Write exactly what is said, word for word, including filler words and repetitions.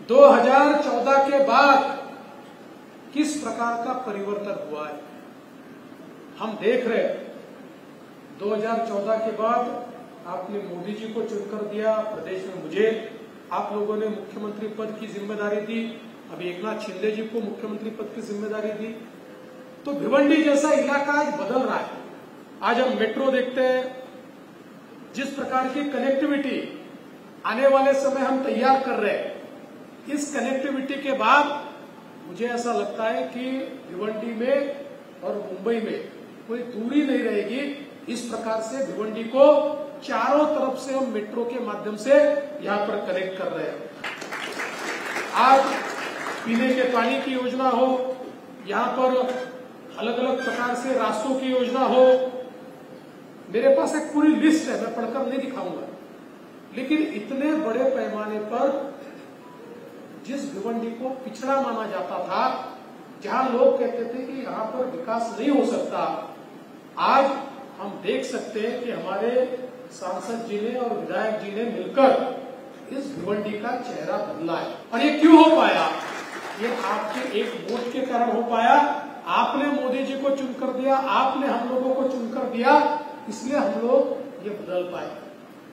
दो हज़ार चौदह के बाद किस प्रकार का परिवर्तन हुआ है हम देख रहे हैं। दो हज़ार चौदह के बाद आपने मोदी जी को चुनकर दिया, प्रदेश में मुझे आप लोगों ने मुख्यमंत्री पद की जिम्मेदारी दी, अभी एकनाथ शिंदे जी को मुख्यमंत्री पद की जिम्मेदारी दी। तो भिवंडी जैसा इलाका आज बदल रहा है। आज हम मेट्रो देखते हैं, जिस प्रकार की कनेक्टिविटी आने वाले समय हम तैयार कर रहे हैं, इस कनेक्टिविटी के बाद मुझे ऐसा लगता है कि भिवंडी में और मुंबई में कोई दूरी नहीं रहेगी। इस प्रकार से भिवंडी को चारों तरफ से हम मेट्रो के माध्यम से यहां पर कनेक्ट कर रहे हैं। आज पीने के पानी की योजना हो, यहां पर अलग अलग प्रकार से रास्तों की योजना हो, मेरे पास एक पूरी लिस्ट है, मैं पढ़कर नहीं दिखाऊंगा। लेकिन इतने बड़े पैमाने पर जिस भिवंडी को पिछड़ा माना जाता था, जहां लोग कहते थे कि यहां पर विकास नहीं हो सकता, आज हम देख सकते हैं कि हमारे सांसद जी ने और विधायक जी ने मिलकर इस भिवंडी का चेहरा बदला है। और ये क्यों हो पाया? ये आपके एक वोट के कारण हो पाया। आपने मोदी जी को चुनकर दिया, आपने हम लोगों को चुनकर दिया, इसलिए हम लोग ये बदल पाए।